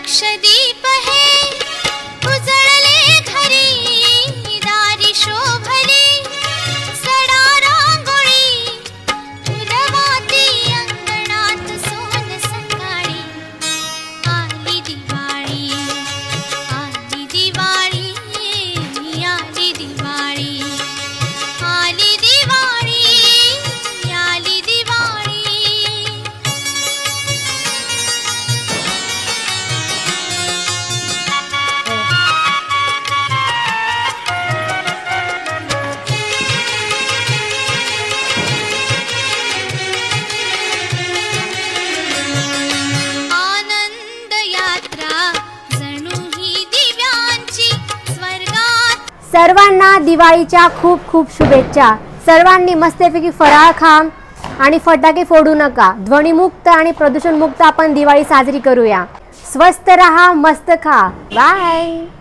लक्षदीप है उजळले घरी दारी शोभली सडा रांगोळी फुलवाती अंगणात सोन सकाळी आली दिवाळी आली दिवाळी आली दिवाळी आली दिवाळी आली दिवाळी। आनंद यात्रा जणू ही दिव्यांची स्वर्गात। सर्वांना दिवाळीच्या खूप खूप शुभेच्छा। सर्वांनी मस्तपैकी फराळ खा आणि फटाके फोडू नका। ध्वनिमुक्त आणि प्रदूषणमुक्त आपण दिवाळी साजरी करूया। स्वस्थ रहा, मस्त खा। बाय।